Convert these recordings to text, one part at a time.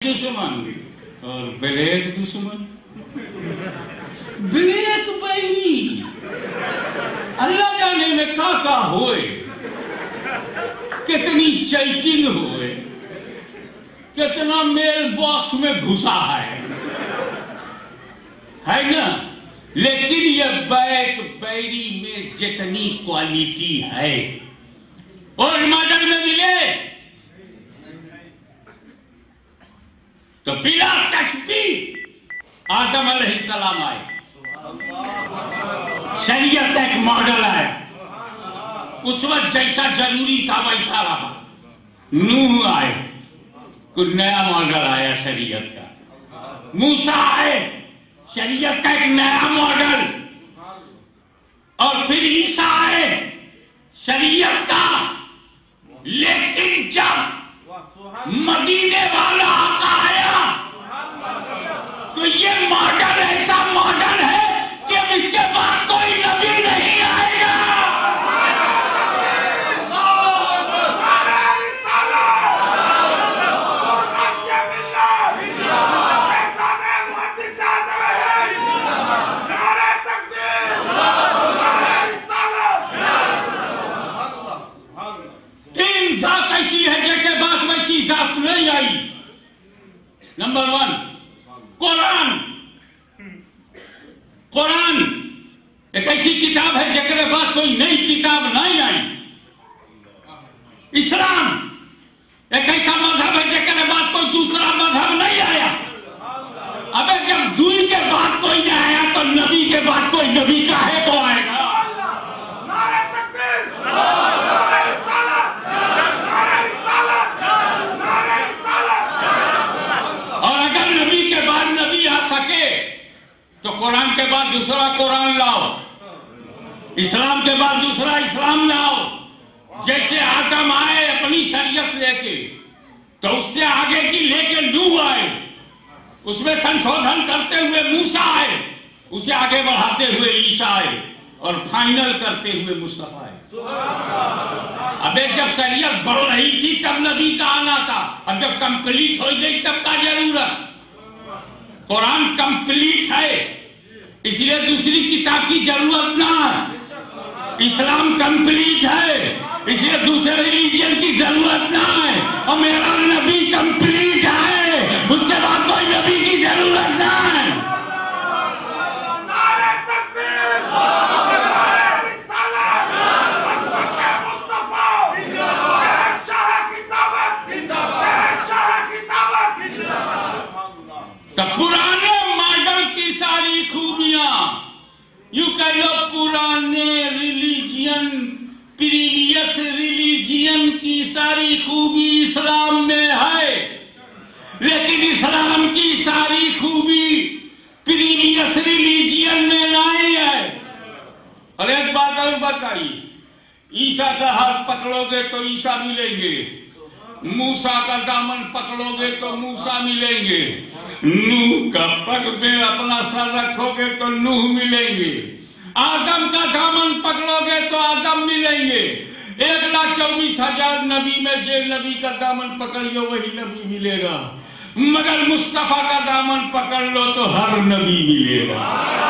دشمن اور بلیک دشمن، بلیک بیری اللہ جانے میں کا ہوئے، کتنی چیٹنگ ہوئے، کتنا میل باکس میں گھسا ہے نا، لیکن یہ بیک بیری میں جتنی کوالٹی ہے اور ماڈل میں ملے تو بلا تشبیہ آدم علیہ السلام آئے، شریعت ایک ماڈل ہے، اس وقت جیسا ضروری تھا ویسا رہا، نوح آئے، کوئی نیا ماڈل آیا شریعت کا، موسیٰ آئے، شریعت کا ایک نیا ماڈل، اور پھر عیسیٰ آئے شریعت کا، لیکن جب مدینے والا آقا آیا تو یہ ماڈل ایسا ماڈل ہے کہ اب اس کے بعد کوئی نبی نہیں آئے گا۔ تین ذات ایسی ہے جن کے بعد ویسی ذات نہیں آئی۔ نمبر 1 قرآن ایک ایسی کتاب ہے جن کے بعد کوئی نئی کتاب نہیں آئی۔ اسلام ایک ایسا مذہب ہے جن کے بعد کوئی دوسرا مذہب نہیں آیا۔ ابے جب دوئی کے بعد کوئی نہیں آیا تو نبی کے بعد کوئی نبی کاہے کو آئے گا؟ اور اگر نبی کے بعد نبی آ سکے تو قرآن کے بعد دوسرا قرآن لاؤ، اسلام کے بعد دوسرا اسلام لاؤ۔ جیسے آدم آئے اپنی شریعت لے کے تو اس سے آگے کی لے کے نوح آئے، اس میں سنشودھن کرتے ہوئے موسیٰ آئے، اسے آگے بڑھاتے ہوئے عیسیٰ آئے، اور فائنل کرتے ہوئے مصطفیٰ آئے۔ ابے جب شریعت بڑھ رہی تھی تب نبی کا آنا تھا، اب جب کمپلیٹ ہو گئی تب کا ضرورت۔ قرآن کمپلیٹ ہے اس لیے دوسری کتاب کی ضرورت نہ ہے، اسلام کمپلیٹ ہے اس لیے دوسرے ریلیجن کی ضرورت نہ ہے، اور میرا نبی کمپلیٹ ہے اس کے بعد کوئی نبی کی ضرورت نہ ہے۔ تو پرانے ماڈل کی ساری خوبیاں، یوں کہہ لو پرانے ریلیجین، پریویس ریلیجین کی ساری خوبی اسلام میں ہے، لیکن اسلام کی ساری خوبی پریویس ریلیجین میں نہیں ہے۔ اور ایک بات اور بتائی، عیسیٰ کا ہاتھ پکڑو گے تو عیسیٰ ملیں گے، موسیٰ کا دامن پکڑو گے تو موسیٰ ملیں گے، نوح کا پگ میں اپنا سر رکھو گے تو نوح ملیں گے، آدم کا دامن پکڑو گے تو آدم ملیں گے۔ 1,24,000 نبی میں جو نبی کا دامن پکڑیے وہی نبی ملے گا، مگر مصطفیٰ کا دامن پکڑ لو تو ہر نبی ملے گا۔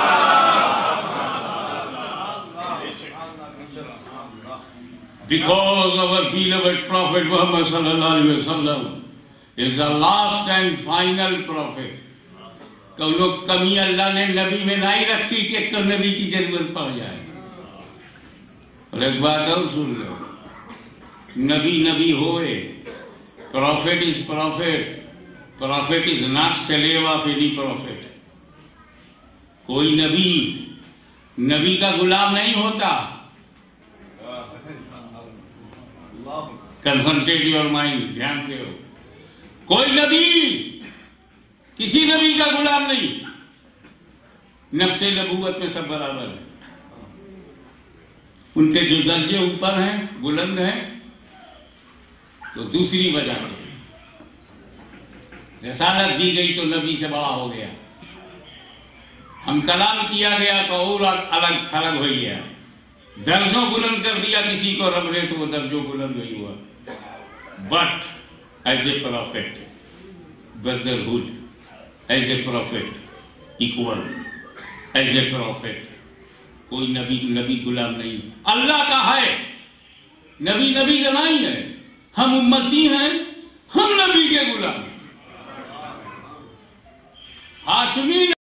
Because our beloved Prophet Muhammad sallallahu alaihi wasallam is the last and final prophet. تو لوگ کمی اللہ نے نبی میں نہیں رکھی کہ ایک نبی کی ضرورت پڑ جائے۔ اور ایک بات اور سن لو، نبی ہوئے، prophet is prophet، prophet is not slave of any prophet۔ کوئی نبی کا غلام نہیں ہوتا۔ کنسنٹریٹ یور مائنڈ، دھیان دو، کوئی نبی کسی نبی کا غلام نہیں، نفس نبوت میں سب برابر ہے۔ ان کے جو درجے اوپر ہیں، بلند ہیں، تو دوسری وجہ سے رسالت دی گئی تو نبی سے بڑا ہو گیا، ہم کلام کیا گیا تو اور الگ تھلگ ہو گیا، درجوں بلند کر دیا کسی کو رب نے تو وہ درجوں بلند نہیں ہوا۔ But as a prophet brotherhood as a prophet, equal as a prophet. کوئی نبی غلام نہیں، اللہ کا ہے، نبی کا نہیں ہے، ہم امتی ہیں، ہم نبی کے غلام ہیں۔ ہاشمی